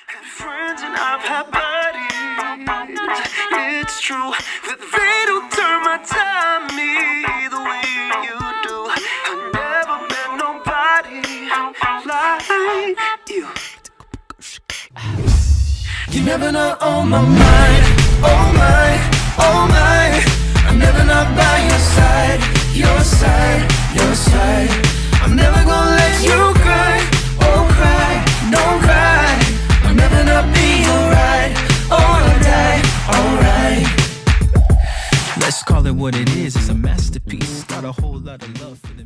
Had friends and I've had buddies. It's true that they don't turn my timey the way you do. I've never met nobody like you. You never know on my mind. Oh my, oh my. I'm never not by your side, your side, your side. I'm never gonna let you cry, oh cry, don't cry. I'm never not be alright, alright, alright. Let's call it what it is, it's a masterpiece. Got a whole lot of love for the